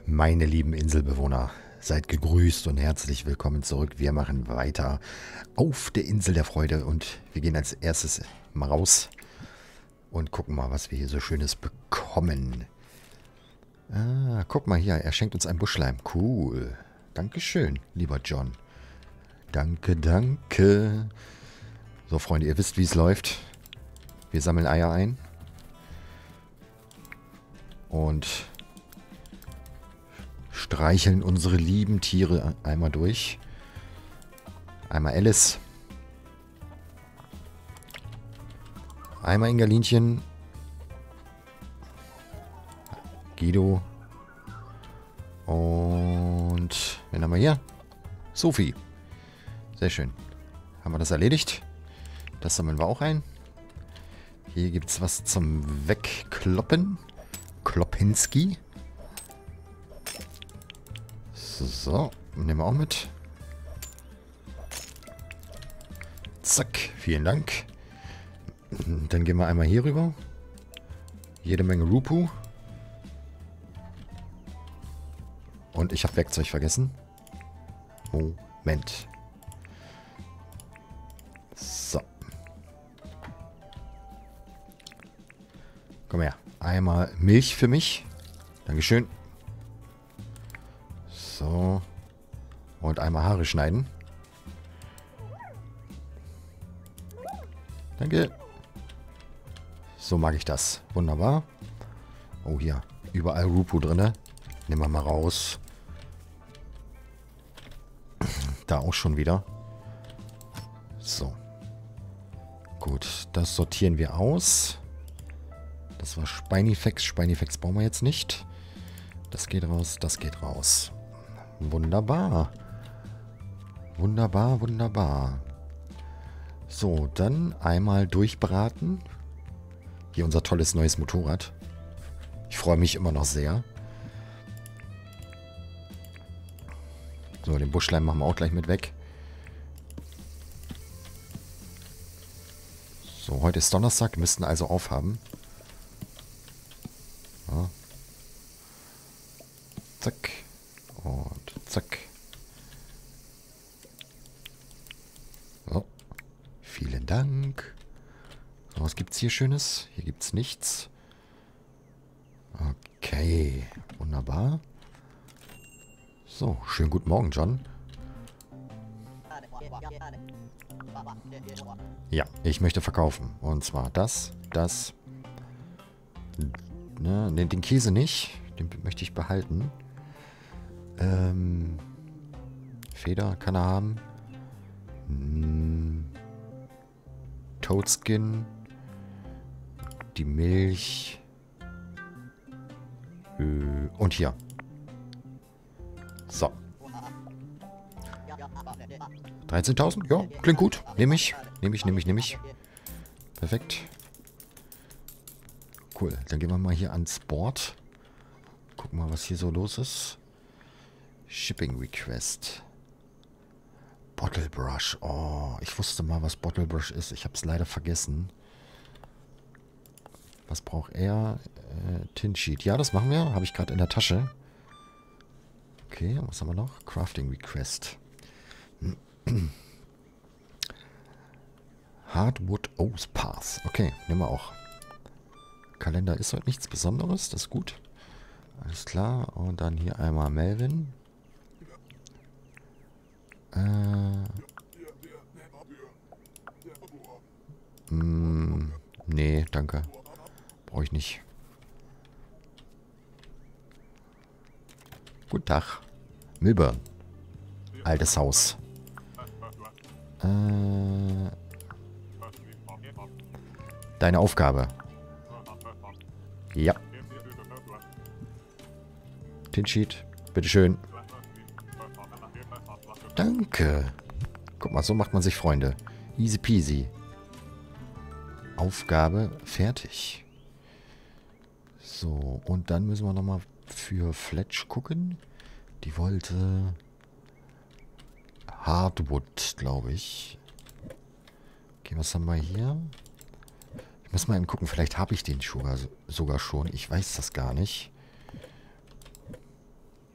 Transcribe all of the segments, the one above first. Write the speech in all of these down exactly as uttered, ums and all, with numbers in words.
Meine lieben Inselbewohner, seid gegrüßt und herzlich willkommen zurück. Wir machen weiter auf der Insel der Freude und wir gehen als erstes mal raus und gucken mal, was wir hier so Schönes bekommen. Ah, guck mal hier, er schenkt uns ein Buschleim. Cool. Dankeschön, lieber John. Danke, danke. So, Freunde, ihr wisst, wie es läuft. Wir sammeln Eier ein. Und streicheln unsere lieben Tiere einmal durch. Einmal Alice. Einmal Ingalinchen. Guido. Und wen haben wir hier? Sophie. Sehr schön. Haben wir das erledigt? Das sammeln wir auch ein. Hier gibt es was zum Wegkloppen. Klopinski. So, nehmen wir auch mit. Zack, vielen Dank. Dann gehen wir einmal hier rüber. Jede Menge Rupu. Und ich habe Werkzeug vergessen. Moment. So. Komm her. Einmal Milch für mich. Dankeschön. So. Und einmal Haare schneiden. Danke. So mag ich das. Wunderbar. Oh, hier. Überall Rupu drin. Nehmen wir mal raus. Da auch schon wieder. So. Gut. Das sortieren wir aus. Das war Spinifex. Spinifex brauchen wir jetzt nicht. Das geht raus. Das geht raus. Wunderbar. Wunderbar, wunderbar. So, dann einmal durchbraten. Hier unser tolles neues Motorrad. Ich freue mich immer noch sehr. So, den Buschleim machen wir auch gleich mit weg. So, heute ist Donnerstag, müssten also aufhaben. Ja. Zack. Und zack. So. Vielen Dank. So, was gibt's hier Schönes? Hier gibt's nichts. Okay. Wunderbar. So, schönen guten Morgen, John. Ja, ich möchte verkaufen. Und zwar das, das. Ne, den, den Käse nicht. Den möchte ich behalten. Ähm, Feder kann er haben. Hm, Toadskin. Die Milch. Äh, und hier. So. dreizehntausend? Ja, klingt gut. Nehme ich. Nehme ich, nehme ich, nehme ich. Perfekt. Cool. Dann gehen wir mal hier ans Board. Gucken mal, was hier so los ist. Shipping Request. Bottle Brush. Oh, ich wusste mal, was Bottle Brush ist. Ich habe es leider vergessen. Was braucht er? Äh, Tin Sheet. Ja, das machen wir. Habe ich gerade in der Tasche. Okay, was haben wir noch? Crafting Request. Hardwood Oath Path. Okay, nehmen wir auch. Kalender ist heute nichts Besonderes. Das ist gut. Alles klar. Und dann hier einmal Melvin. Äh. Mh, nee, danke. Brauche ich nicht. Guten Tag. Milburn. Altes Haus. Äh. Deine Aufgabe. Ja. Tinsheet. Bitteschön. Danke. Guck mal, so macht man sich Freunde. Easy peasy. Aufgabe fertig. So, und dann müssen wir nochmal für Fletch gucken. Die wollte Hardwood, glaube ich. Okay, was haben wir hier? Ich muss mal eben gucken, vielleicht habe ich den sogar, sogar schon. Ich weiß das gar nicht.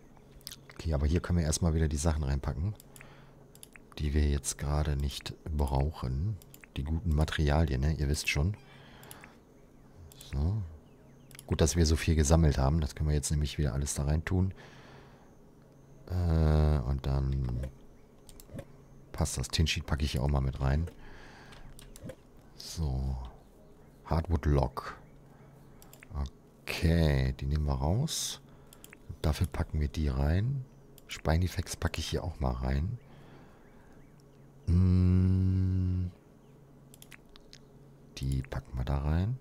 hier. Aber hier können wir erstmal wieder die Sachen reinpacken, die wir jetzt gerade nicht brauchen. Die guten Materialien, ne? Ihr wisst schon. So. Gut, dass wir so viel gesammelt haben. Das können wir jetzt nämlich wieder alles da rein tun. Äh, und dann passt das. Tinsheet packe ich hier auch mal mit rein. So. Hardwood Log. Okay, die nehmen wir raus. Dafür packen wir die rein. Spinifex packe ich hier auch mal rein. Hm. Die packen wir da rein.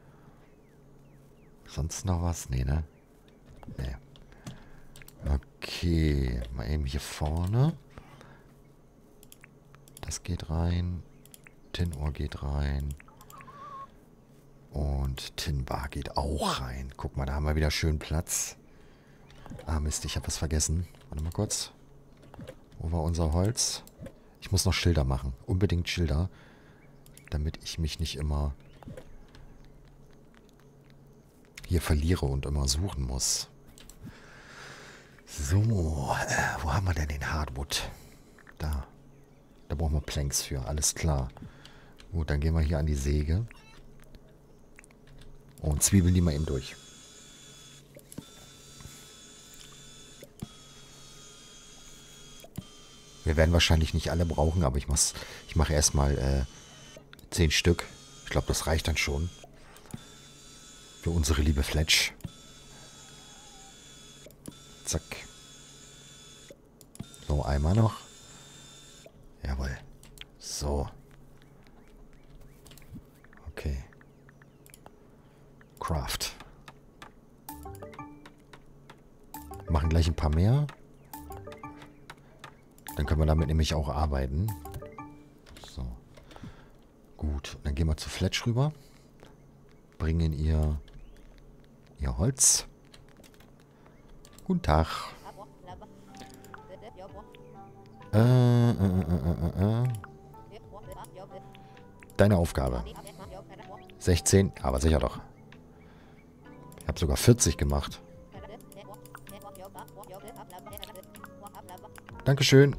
Sonst noch was? Nee, ne? Nee. Okay, mal eben hier vorne. Das geht rein. Tinohr geht rein. Und Tinbar geht auch rein. Guck mal, da haben wir wieder schön Platz. Ah, Mist, ich habe was vergessen. Warte mal kurz. Wo war unser Holz? Ich muss noch Schilder machen. Unbedingt Schilder. Damit ich mich nicht immer hier verliere und immer suchen muss. So, äh, wo haben wir denn den Hardwood? Da. Da brauchen wir Planks für, alles klar. Gut, dann gehen wir hier an die Säge. Und zwiebeln die mal eben durch. Wir werden wahrscheinlich nicht alle brauchen, aber ich, muss, ich mache erstmal äh, zehn Stück. Ich glaube, das reicht dann schon. Für unsere liebe Fletch. Zack. So, einmal noch. Jawohl. So. Okay. Craft. Machen gleich ein paar mehr. Dann können wir damit nämlich auch arbeiten. So. Gut. Dann gehen wir zu Fletch rüber. Bringen ihr ihr Holz. Guten Tag. Äh, äh, äh, äh, äh. Deine Aufgabe. sechzehn, aber sicher doch. Ich habe sogar vierzig gemacht. Dankeschön.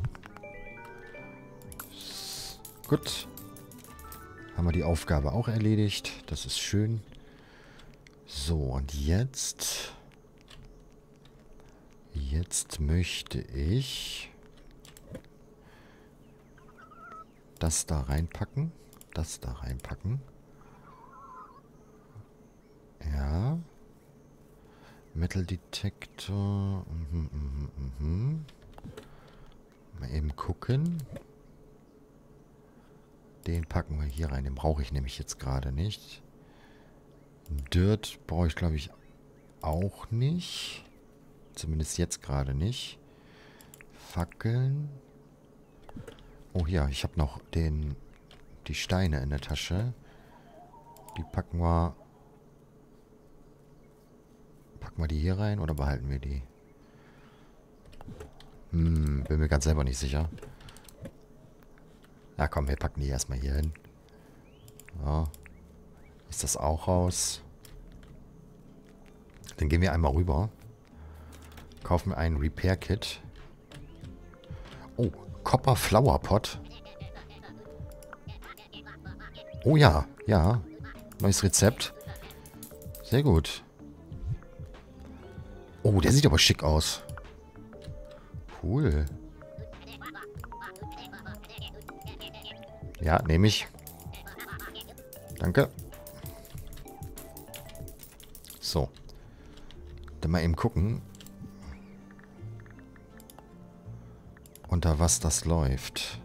Gut. Haben wir die Aufgabe auch erledigt. Das ist schön. So, und jetzt... Jetzt möchte ich... Das da reinpacken. Das da reinpacken. Ja. Metal Detector. Mhm, mhm, mhm. Mal eben gucken. Den packen wir hier rein. Den brauche ich nämlich jetzt gerade nicht. Dirt brauche ich, glaube ich, auch nicht. Zumindest jetzt gerade nicht. Fackeln. Oh ja, ich habe noch den, die Steine in der Tasche. Die packen wir... Packen wir die hier rein oder behalten wir die? Hm, bin mir ganz selber nicht sicher. Na komm, wir packen die erstmal hier hin. So. Ist das auch raus? Dann gehen wir einmal rüber. Kaufen wir ein Repair Kit. Oh, Copper Flower Pot. Oh ja, ja. Neues Rezept. Sehr gut. Oh, der sieht aber schick aus. Cool. Ja, nehme ich. Danke. So. Dann mal eben gucken, unter was das läuft.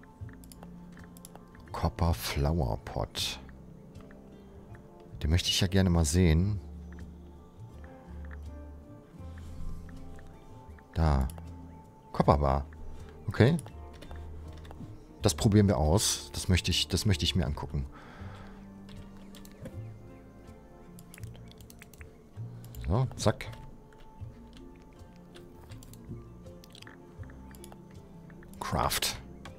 Copper Flower Pot. Den möchte ich ja gerne mal sehen. Da. Copper Bar. Okay. Das probieren wir aus. Das möchte ich, das möchte ich mir angucken. So, zack. Craft.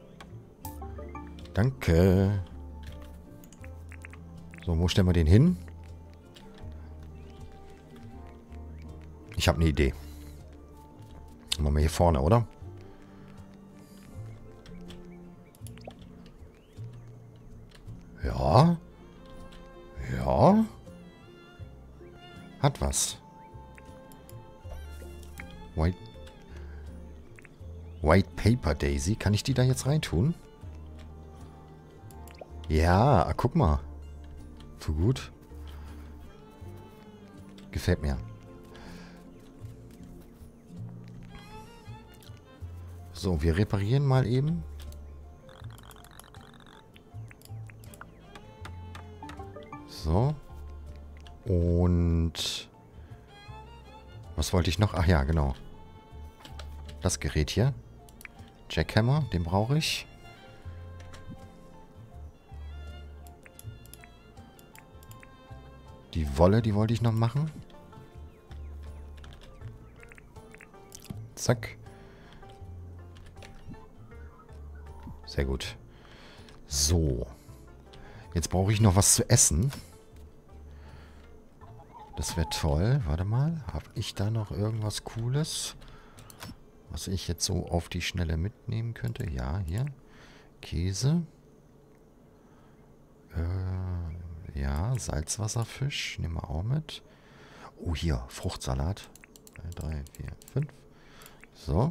Danke. So, wo stellen wir den hin? Ich habe eine Idee. Machen wir hier vorne, oder? Ja. Ja. Hat was. White, White Paper Daisy. Kann ich die da jetzt reintun? Ja, guck mal. Zu gut. Gefällt mir. So, wir reparieren mal eben. So. Und was wollte ich noch? Ach ja, genau. Das Gerät hier. Jackhammer, den brauche ich. Die Wolle, die wollte ich noch machen. Zack. Sehr gut. So. Jetzt brauche ich noch was zu essen. Das wäre toll. Warte mal. Habe ich da noch irgendwas Cooles, was ich jetzt so auf die Schnelle mitnehmen könnte? Ja, hier. Käse. Äh, ja, Salzwasserfisch. Nehmen wir auch mit. Oh, hier. Fruchtsalat. drei, vier, fünf. So.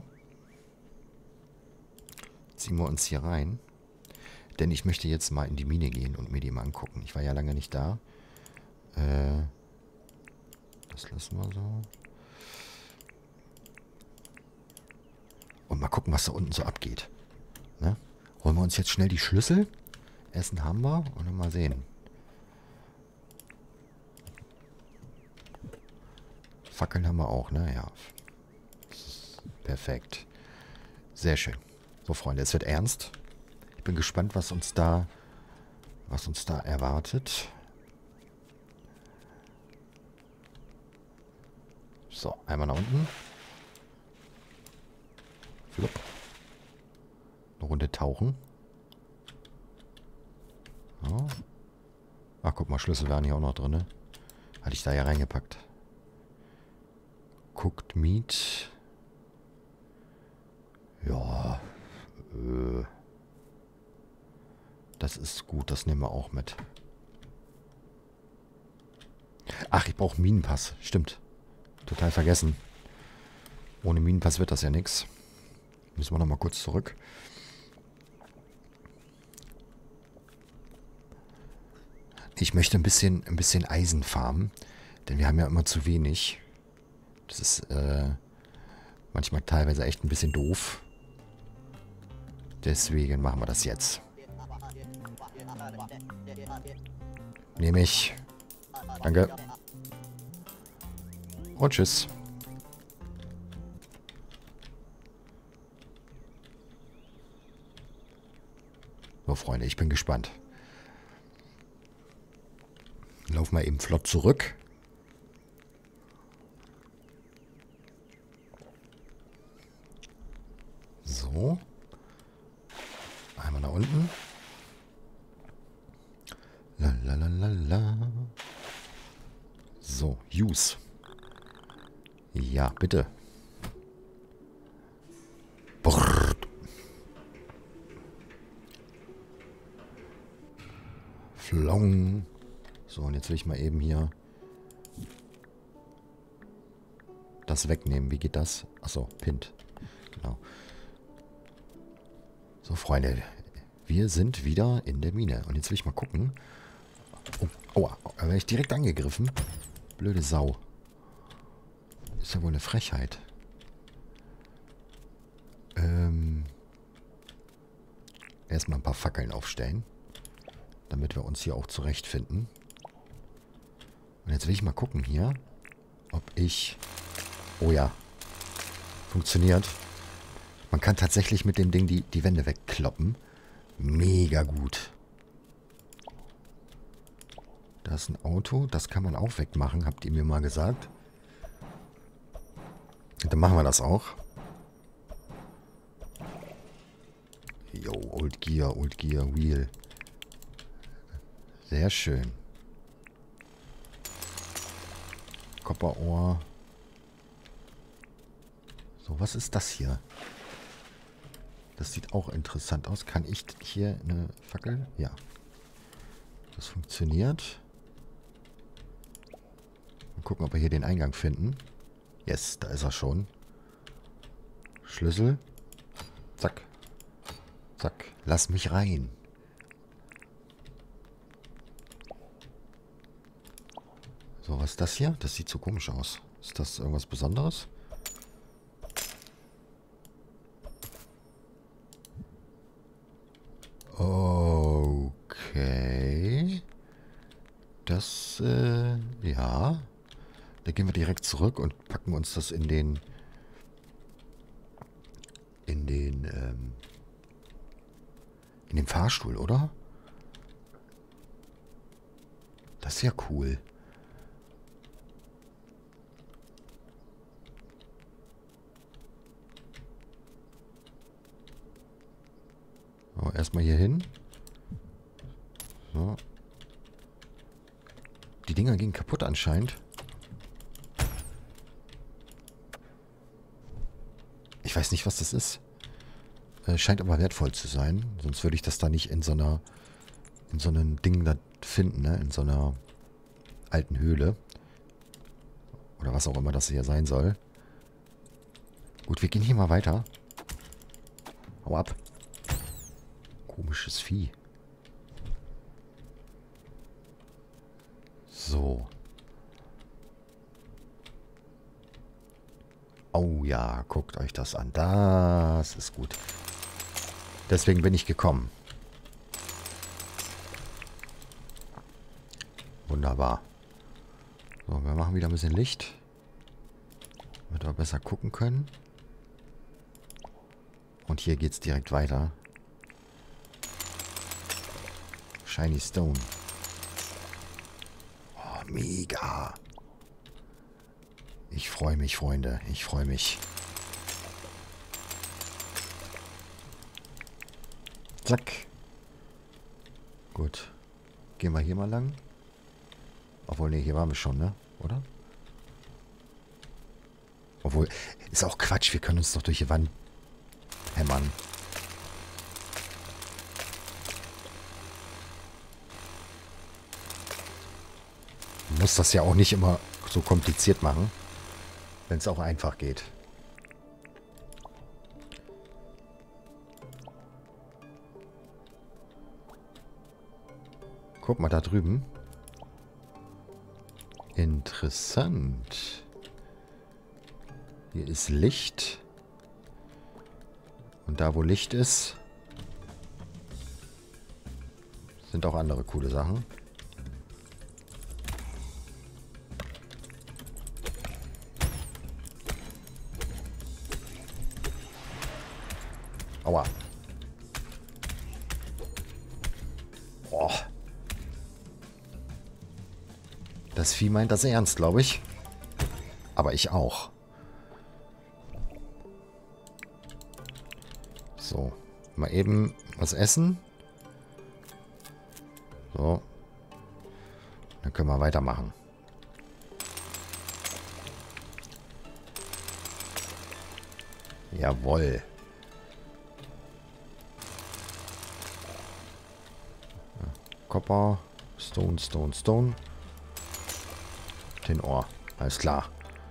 Ziehen wir uns hier rein. Denn ich möchte jetzt mal in die Mine gehen und mir die mal angucken. Ich war ja lange nicht da. Äh, das lassen wir so. Und mal gucken, was da unten so abgeht. Ne? Holen wir uns jetzt schnell die Schlüssel. Essen haben wir. Und dann mal sehen. Fackeln haben wir auch, ne? Ja. Perfekt. Sehr schön. So, Freunde, es wird ernst. Ich bin gespannt, was uns da, was uns da erwartet. So, einmal nach unten. Flupp. Eine Runde tauchen. So. Ach, guck mal, Schlüssel waren hier auch noch drin. Hatte ich da ja reingepackt. Cooked Meat. Ja. Äh. Das ist gut, das nehmen wir auch mit. Ach, ich brauche Minenpass. Stimmt. Total vergessen. Ohne Minenpass wird das ja nichts. Müssen wir nochmal kurz zurück. Ich möchte ein bisschen, ein bisschen Eisen farmen. Denn wir haben ja immer zu wenig. Das ist äh, manchmal teilweise echt ein bisschen doof. Deswegen machen wir das jetzt. Nehme ich. Danke. Und tschüss. So, Freunde, ich bin gespannt. Laufen wir eben flott zurück. So. Einmal nach unten. Lalalala. So, use. Ja, bitte. Brrr. Flong. So, und jetzt will ich mal eben hier das wegnehmen. Wie geht das? Achso, Pint. Genau. So, Freunde. Wir sind wieder in der Mine. Und jetzt will ich mal gucken. Oh, aua, da werde ich direkt angegriffen. Blöde Sau. Ist ja wohl eine Frechheit. Ähm. Erstmal ein paar Fackeln aufstellen. Damit wir uns hier auch zurechtfinden. Und jetzt will ich mal gucken hier, ob ich... Oh ja. Funktioniert. Man kann tatsächlich mit dem Ding die, die Wände wegkloppen. Mega gut. Da ist ein Auto. Das kann man auch wegmachen, habt ihr mir mal gesagt. Und dann machen wir das auch. Jo, Old Gear, Old Gear, Wheel. Sehr schön. Kopperohr. So, So, was ist das hier? Das sieht auch interessant aus. Kann ich hier eine Fackel? Ja. Das funktioniert. Mal gucken, ob wir hier den Eingang finden. Yes, da ist er schon. Schlüssel. Zack. Zack. Lass mich rein. So, was ist das hier? Das sieht so komisch aus. Ist das irgendwas Besonderes? Okay. Das, äh, ja. Da gehen wir direkt zurück und packen uns das in den, in den, ähm, in den Fahrstuhl, oder? Das ist ja cool. So, erstmal hier hin. So. Die Dinger gingen kaputt anscheinend. Ich weiß nicht, was das ist. Äh, scheint aber wertvoll zu sein. Sonst würde ich das da nicht in so einer, in so einem Ding da finden, ne? In so einer alten Höhle. Oder was auch immer das hier sein soll. Gut, wir gehen hier mal weiter. Hau ab. Komisches Vieh. So. Oh ja, guckt euch das an. Das ist gut. Deswegen bin ich gekommen. Wunderbar. So, wir machen wieder ein bisschen Licht. Damit wir besser gucken können. Und hier geht's direkt weiter. Shiny Stone. Oh, mega. Ich freue mich, Freunde. Ich freue mich. Zack. Gut. Gehen wir hier mal lang. Obwohl, ne, hier waren wir schon, ne? Oder? Obwohl, ist auch Quatsch. Wir können uns doch durch die Wand hämmern. Man muss das ja auch nicht immer so kompliziert machen. Wenn es auch einfach geht. Guck mal da drüben. Interessant. Hier ist Licht. Und da, wo Licht ist, sind auch andere coole Sachen. Aua. Boah. Das Vieh meint das ernst, glaube ich. Aber ich auch. So. Mal eben was essen. So. Dann können wir weitermachen. Jawohl. Copper, Stone, Stone, Stone. Den Ohr. Alles klar.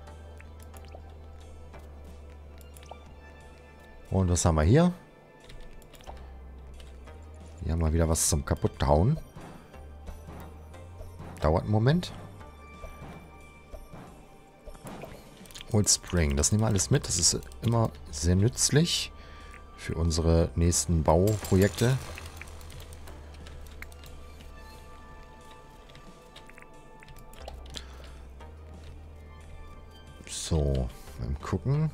Und was haben wir hier? Hier haben wir wieder was zum Kaputthauen. Dauert einen Moment. Old Spring. Das nehmen wir alles mit. Das ist immer sehr nützlich für unsere nächsten Bauprojekte. So, mal gucken.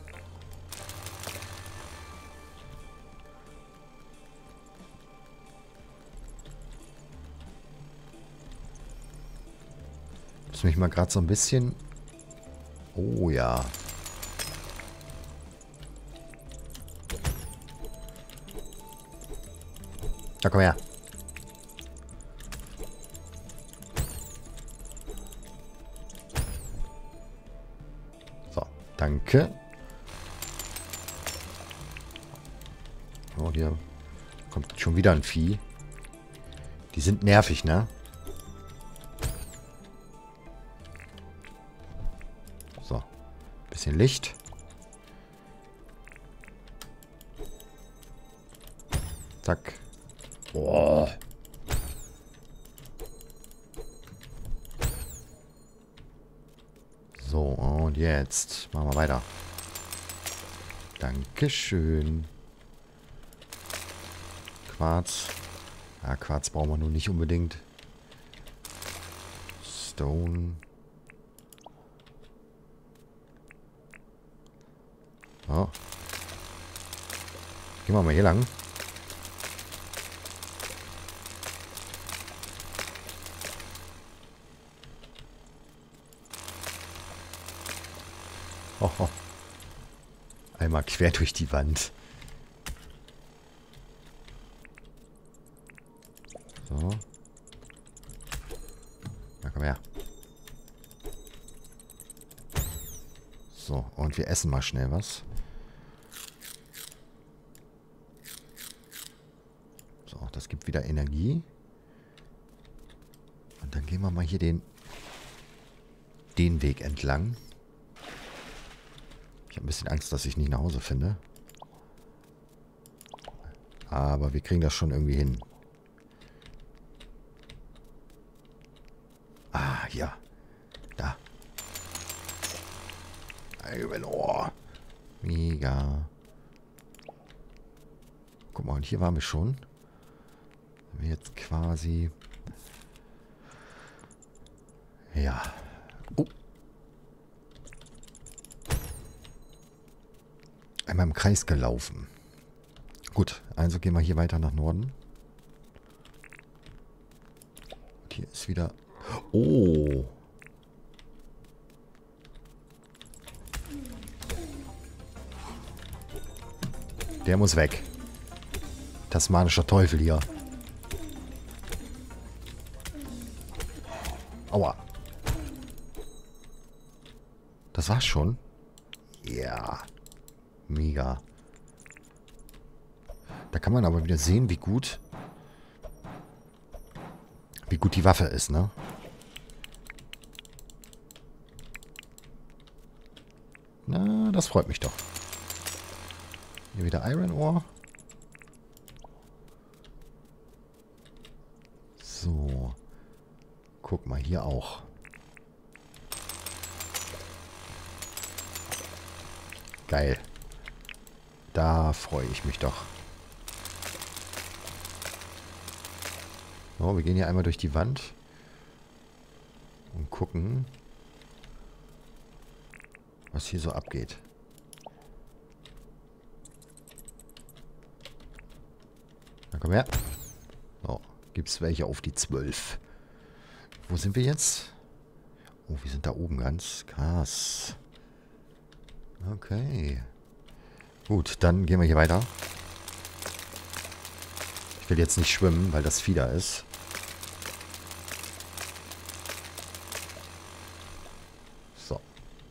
Muss mich mal gerade so ein bisschen... Oh ja. Da komm her. So, danke. Oh, hier kommt schon wieder ein Vieh. Die sind nervig, ne? So. Bisschen Licht. Zack. Boah. So, und jetzt machen wir weiter. Dankeschön. Quarz. Ja, Quarz brauchen wir nun nicht unbedingt. Stone. So. Gehen wir mal hier lang. Oh, oh. Einmal quer durch die Wand. So. Na, komm her. So, und wir essen mal schnell was. So, das gibt wieder Energie. Und dann gehen wir mal hier den, den Weg entlang. Ich habe ein bisschen Angst, dass ich nicht nach Hause finde. Aber wir kriegen das schon irgendwie hin. Ah, ja. Da. Oh. Mega. Guck mal, und hier waren wir schon. Haben wir jetzt quasi... Ja. Oh. Einmal im Kreis gelaufen. Gut, also gehen wir hier weiter nach Norden. Und hier ist wieder... Oh. Der muss weg. Tasmanischer Teufel hier. Aua. Das war's schon? Ja. Mega. Da kann man aber wieder sehen, wie gut... Wie gut die Waffe ist, ne? Na, das freut mich doch. Hier wieder Iron Ore. So. Guck mal, hier auch. Geil. Da freue ich mich doch. So, wir gehen hier einmal durch die Wand. Und gucken, was hier so abgeht. Na komm her. So, gibt es welche auf die zwölf. Wo sind wir jetzt? Oh, wir sind da oben ganz. Krass. Okay. Gut, dann gehen wir hier weiter. Ich will jetzt nicht schwimmen, weil das Vieh da ist. So.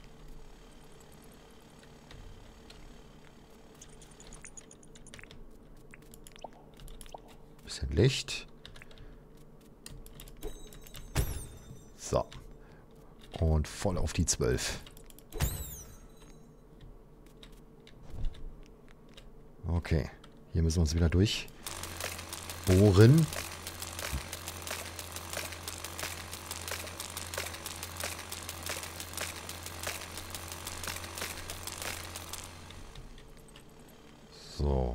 Bisschen Licht. So. Und voll auf die zwölf. Okay. Hier müssen wir uns wieder durchbohren. So.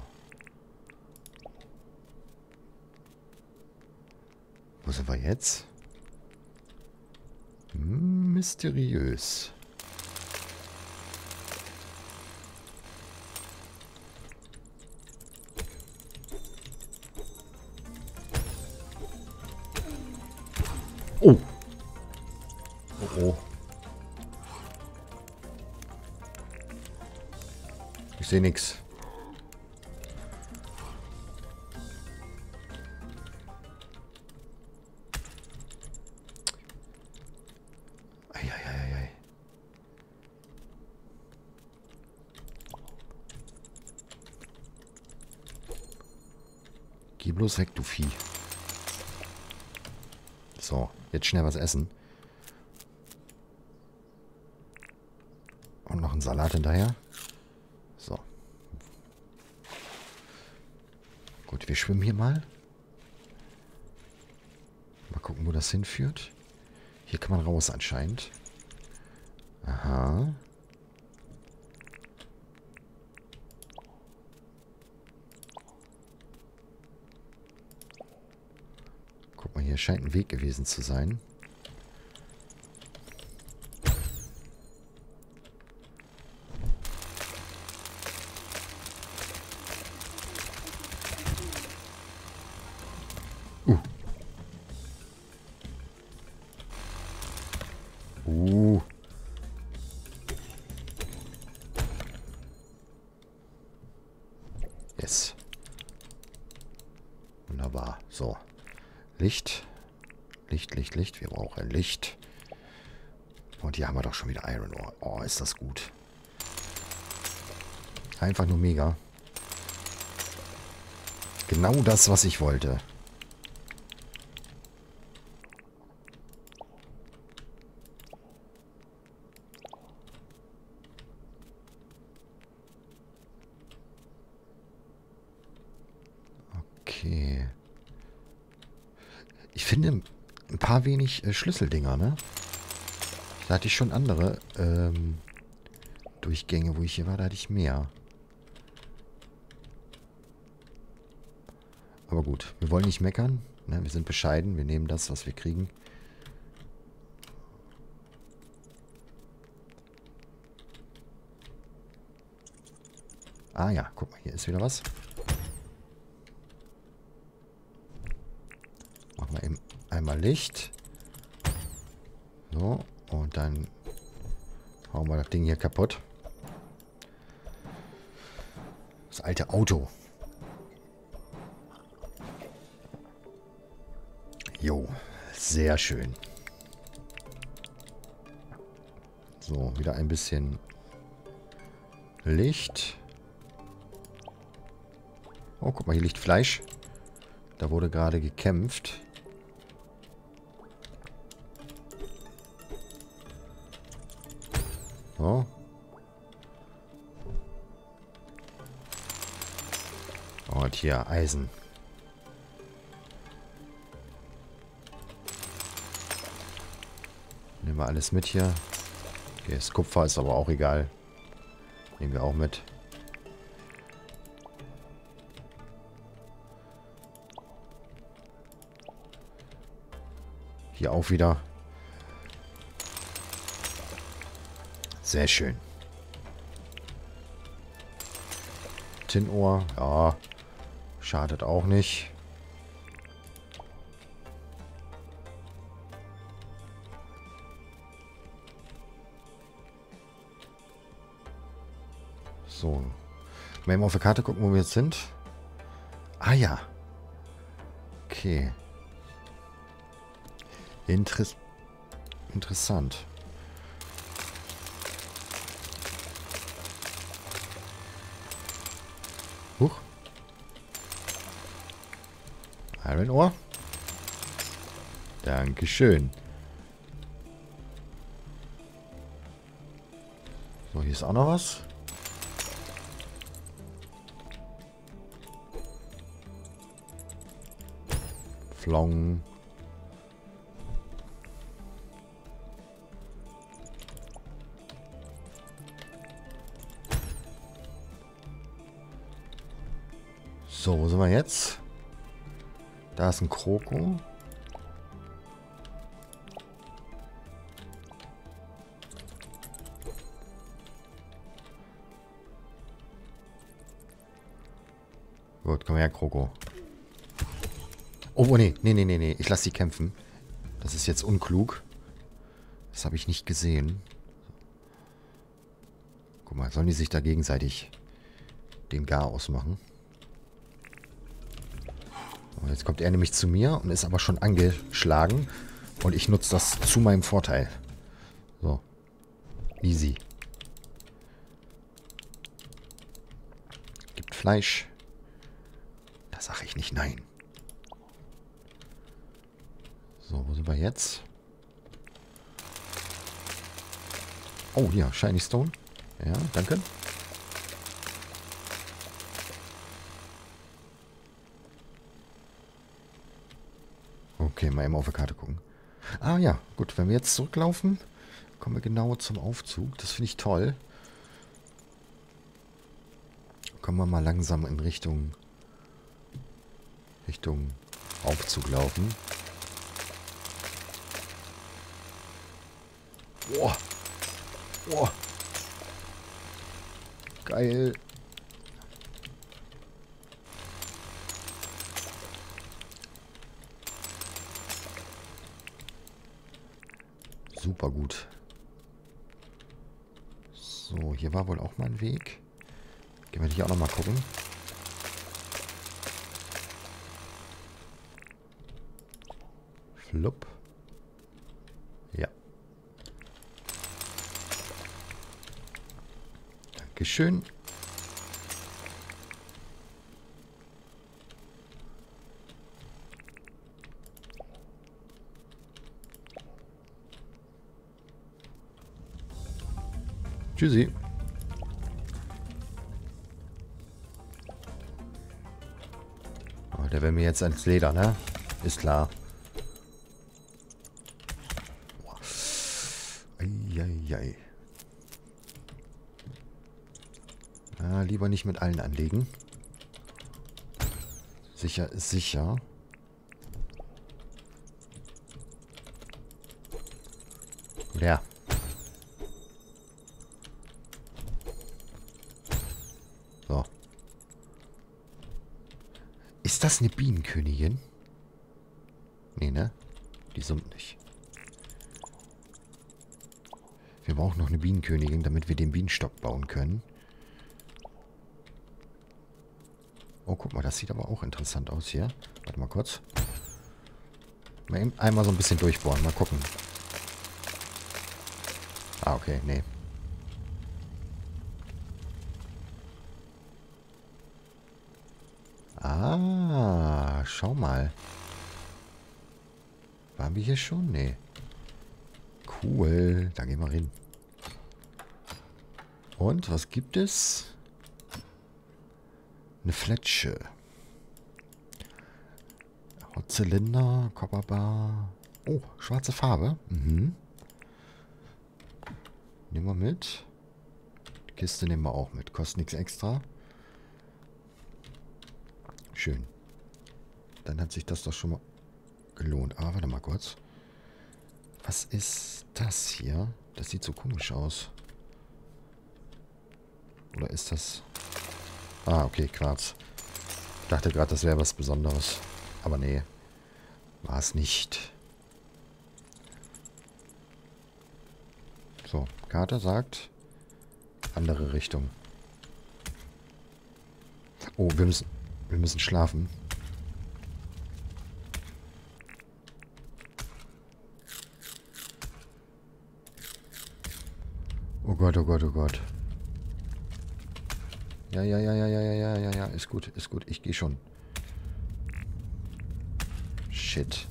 Wo sind wir jetzt? Hm, mysteriös. Oh. Oh, oh. Ich sehe nichts. Eieieiei. geh bloß weg, du Vieh. So, jetzt schnell was essen. Und noch ein Salat hinterher. So. Gut, wir schwimmen hier mal. Mal gucken, wo das hinführt. Hier kann man raus anscheinend. Aha. Guck mal, hier scheint ein Weg gewesen zu sein. Uh. Uh. Yes. Wunderbar. So. Licht. Licht, Licht, Licht. Wir brauchen Licht. Und hier haben wir doch schon wieder Iron Ore. Oh, ist das gut. Einfach nur mega. Genau das, was ich wollte. Okay. Ich finde ein paar wenig äh, Schlüsseldinger, ne? Da hatte ich schon andere ähm, Durchgänge, wo ich hier war, da hatte ich mehr. Aber gut, wir wollen nicht meckern. Ne? Wir sind bescheiden, wir nehmen das, was wir kriegen. Ah ja, guck mal, hier ist wieder was. Machen wir eben einmal Licht. So, und dann hauen wir das Ding hier kaputt. Das alte Auto. Jo, sehr schön. So, wieder ein bisschen Licht. Oh, guck mal, hier liegt Fleisch. Da wurde gerade gekämpft. So. Und hier Eisen. Nehmen wir alles mit hier. Okay, das Kupfer ist aber auch egal. Nehmen wir auch mit. Hier auch wieder. Sehr schön. Tinnohr, ja. Schadet auch nicht. So. Mal eben auf der Karte gucken, wo wir jetzt sind. Ah ja. Okay. Interess Interessant. Huch. Iron Ore. Dankeschön. So, hier ist auch noch was. Flong. So, wo sind wir jetzt? Da ist ein Kroko. Gut, komm her, Kroko. Oh, oh, nee, nee, nee, nee, nee. Ich lasse sie kämpfen. Das ist jetzt unklug. Das habe ich nicht gesehen. Guck mal, sollen die sich da gegenseitig den Gar ausmachen? Und jetzt kommt er nämlich zu mir und ist aber schon angeschlagen. Und ich nutze das zu meinem Vorteil. So. Easy. Gibt Fleisch. Da sage ich nicht nein. So, wo sind wir jetzt? Oh, ja, Shiny Stone. Ja, danke. Okay, mal eben auf der Karte gucken. Ah ja, gut, wenn wir jetzt zurücklaufen, kommen wir genau zum Aufzug. Das finde ich toll. Kommen wir mal langsam in Richtung Richtung Aufzug laufen. Boah. Boah. Geil. Super gut. So, hier war wohl auch mal ein Weg. Gehen wir hier auch noch mal gucken. Flupp. Ja. Dankeschön. Tschüssi. Oh, der will mir jetzt ans Leder, ne? Ist klar. Eieiei. Ah, lieber nicht mit allen anlegen. Sicher ist sicher. Ja. So. Ist das eine Bienenkönigin? Nee, ne? Die summt nicht. Wir brauchen noch eine Bienenkönigin, damit wir den Bienenstock bauen können. Oh, guck mal, das sieht aber auch interessant aus hier. Warte mal kurz. Mal eben einmal so ein bisschen durchbohren. Mal gucken. Ah, okay, nee. Ah, schau mal. Waren wir hier schon? Nee. Cool, da gehen wir hin. Und, was gibt es? Eine Fletsche. Hotzylinder, Copperbar. Oh, schwarze Farbe. Mhm. Nehmen wir mit. Die Kiste nehmen wir auch mit. Kostet nichts extra. Schön. Dann hat sich das doch schon mal gelohnt. Ah, warte mal kurz. Was ist das hier? Das sieht so komisch aus. Oder ist das... Ah, okay, Quarz. Ich dachte gerade, das wäre was Besonderes. Aber nee. War es nicht. So, Karte sagt... Andere Richtung. Oh, wir müssen... Wir müssen schlafen. Oh Gott, oh Gott, oh Gott. Ja, ja, ja, ja, ja, ja, ja, ja, ja, ist gut, ist gut. Ich gehe schon. Shit.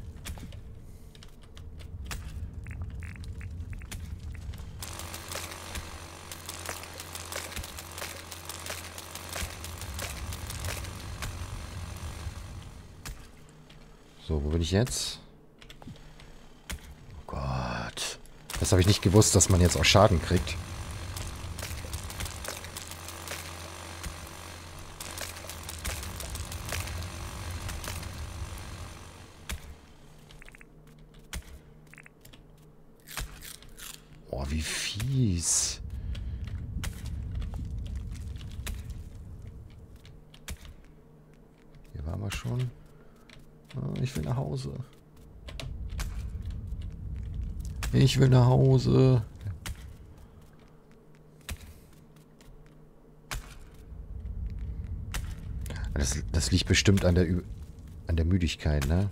So, wo bin ich jetzt? Oh Gott. Das habe ich nicht gewusst, dass man jetzt auch Schaden kriegt. Oh, wie fies. Hier waren wir schon. Oh, ich will nach Hause. Ich will nach Hause. Das, das liegt bestimmt an der, Ü an der Müdigkeit, ne?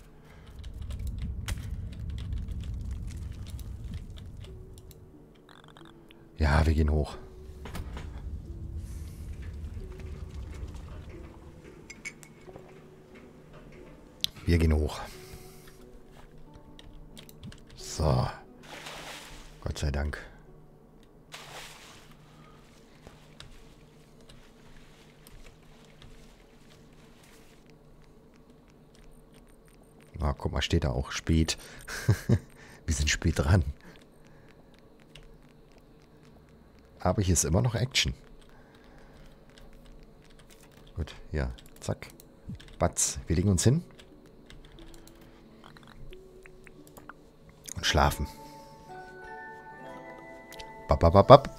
Ja, wir gehen hoch. Wir gehen hoch. So. Gott sei Dank. Na, guck mal, steht da auch spät. Wir sind spät dran. Aber hier ist immer noch Action. Gut, ja, zack. Batz, wir legen uns hin. Und schlafen. Bap, bap, bap, bap.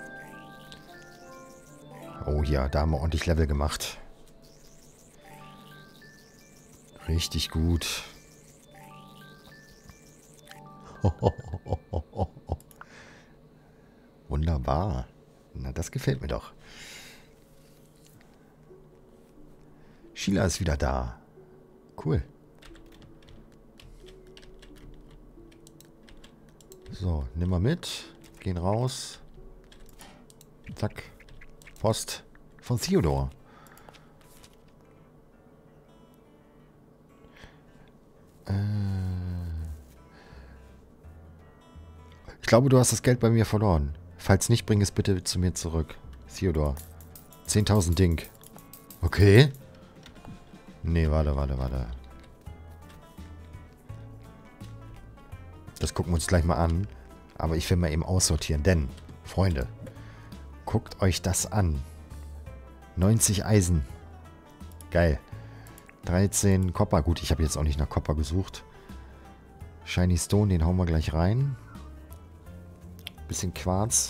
Oh ja, da haben wir ordentlich Level gemacht. Richtig gut. Ho, ho, ho, ho, ho, ho. Wunderbar. Na, das gefällt mir doch. Sheila ist wieder da. Cool. So, nimm mal mit. Gehen raus. Zack. Post von Theodor. Äh ich glaube, du hast das Geld bei mir verloren. Falls nicht, bring es bitte zu mir zurück. Theodor. zehntausend Dink. Okay. Nee, warte, warte, warte. Das gucken wir uns gleich mal an. Aber ich will mal eben aussortieren. Denn, Freunde, guckt euch das an. neunzig Eisen. Geil. dreizehn Copper. Gut, ich habe jetzt auch nicht nach Copper gesucht. Shiny Stone, den hauen wir gleich rein. Bisschen Quarz.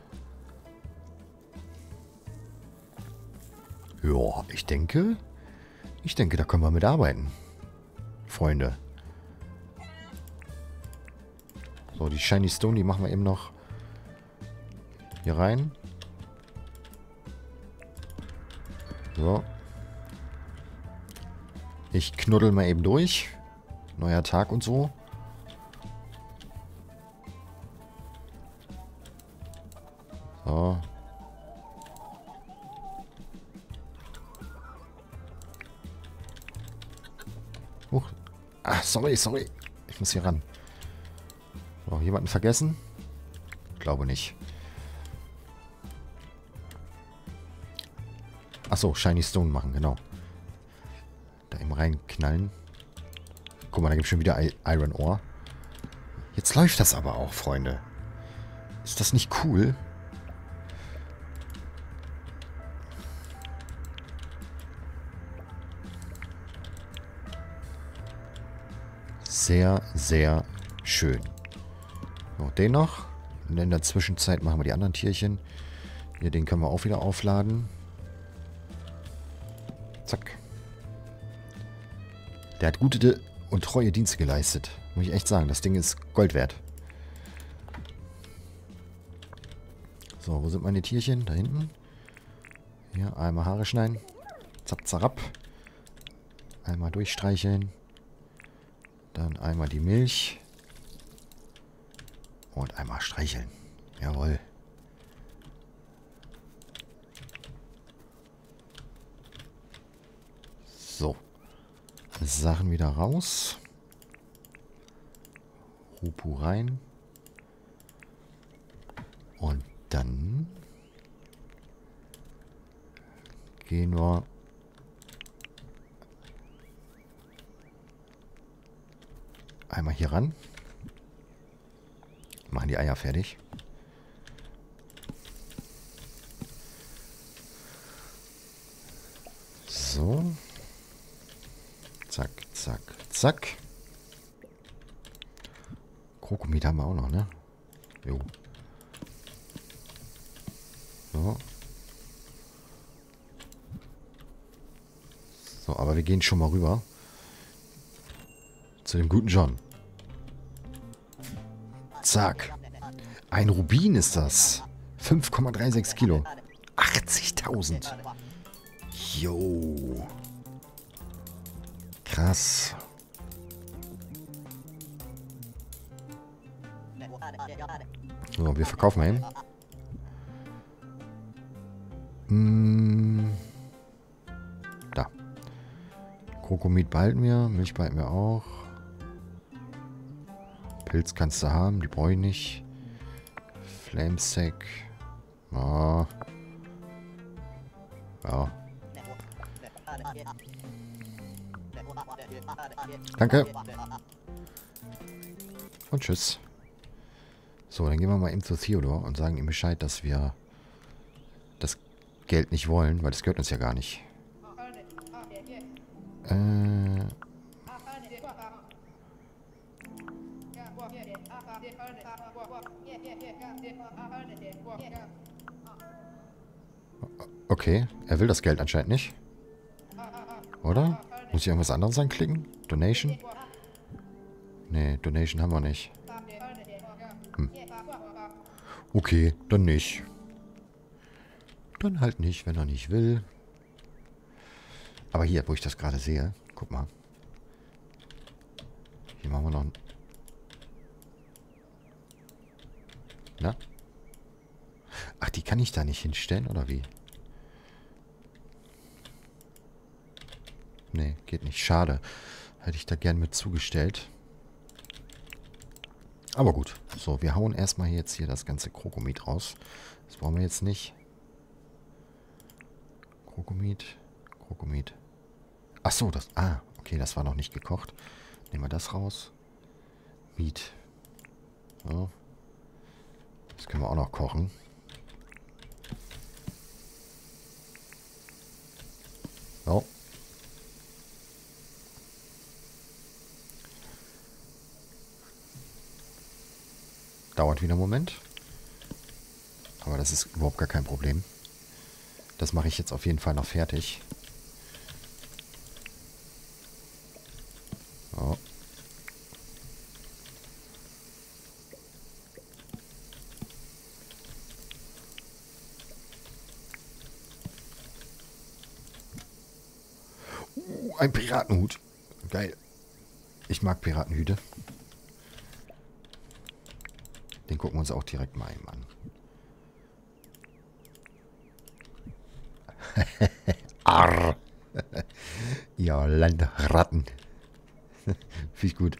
Ja, ich denke... Ich denke, da können wir mitarbeiten. Freunde. So, die Shiny Stone, die machen wir eben noch hier rein. So. Ich knuddel mal eben durch. Neuer Tag und so. So. Huch. Ah, sorry, sorry. Ich muss hier ran. So, jemanden vergessen? Glaube nicht. Achso, Shiny Stone machen, genau. Da eben reinknallen. Guck mal, da gibt es schon wieder Iron Ore. Jetzt läuft das aber auch, Freunde. Ist das nicht cool? Sehr, sehr schön. So, den noch. Und in der Zwischenzeit machen wir die anderen Tierchen. Hier, den können wir auch wieder aufladen. Zack. Der hat gute und treue Dienste geleistet. Muss ich echt sagen, das Ding ist Gold wert. So, wo sind meine Tierchen? Da hinten. Hier, einmal Haare schneiden. Zap, zarab. Einmal durchstreicheln. Dann einmal die Milch. Und einmal streicheln. Jawohl. So. Sachen wieder raus. Hupu rein. Und dann gehen wir einmal hier ran. Machen die Eier fertig. So. Zack, zack, zack. Krokomit haben wir auch noch, ne? Jo. So. So, aber wir gehen schon mal rüber. Zu dem guten John. Zack. Ein Rubin ist das. fünf Komma sechsunddreißig Kilo. achtzigtausend. Jo. Krass. So, wir verkaufen mal hin. Hm. Da. Krokomit behalten wir. Milch behalten wir auch. Pilz kannst du haben, die brauche ich nicht. Flamesack. Ja. Ja. Danke. Und tschüss. So, dann gehen wir mal eben zu Theodor und sagen ihm Bescheid, dass wir das Geld nicht wollen, weil das gehört uns ja gar nicht. Äh... Okay, er will das Geld anscheinend nicht. Oder? Muss ich irgendwas anderes anklicken? Donation? Nee, Donation haben wir nicht. Hm. Okay, dann nicht. Dann halt nicht, wenn er nicht will. Aber hier, wo ich das gerade sehe, guck mal. Hier machen wir noch ein... Na? Ach, die kann ich da nicht hinstellen, oder wie? Nee, geht nicht. Schade. Hätte ich da gern mit zugestellt. Aber gut. So, wir hauen erstmal jetzt hier das ganze Krokomit raus. Das brauchen wir jetzt nicht. Krokomit. Krokomit. Ach so, das... Ah, okay, das war noch nicht gekocht. Nehmen wir das raus. Meat. So. Das können wir auch noch kochen. So. Dauert wieder einen Moment. Aber das ist überhaupt gar kein Problem. Das mache ich jetzt auf jeden Fall noch fertig. So. Uh, ein Piratenhut. Geil. Ich mag Piratenhüte. Den gucken wir uns auch direkt mal eben an. Arr. Ja, Landratten. Finde ich gut.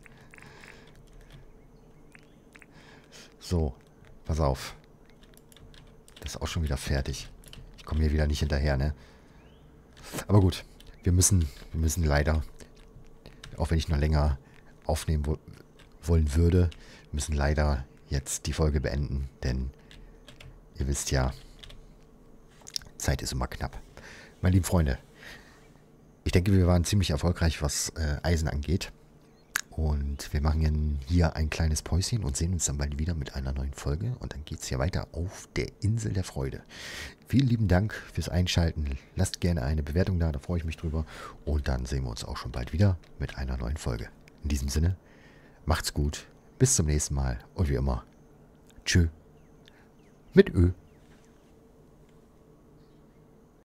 So, pass auf. Das ist auch schon wieder fertig. Ich komme hier wieder nicht hinterher, ne? Aber gut, wir müssen, wir müssen leider, auch wenn ich noch länger aufnehmen wo wollen würde, müssen leider jetzt die Folge beenden, denn ihr wisst ja, Zeit ist immer knapp. Meine lieben Freunde, ich denke, wir waren ziemlich erfolgreich, was äh, Eisen angeht. Und wir machen hier ein kleines Päuschen und sehen uns dann bald wieder mit einer neuen Folge. Und dann geht es hier weiter auf der Insel der Freude. Vielen lieben Dank fürs Einschalten. Lasst gerne eine Bewertung da, da freue ich mich drüber. Und dann sehen wir uns auch schon bald wieder mit einer neuen Folge. In diesem Sinne, macht's gut. Bis zum nächsten Mal. Und wie immer, tschö mit Ö.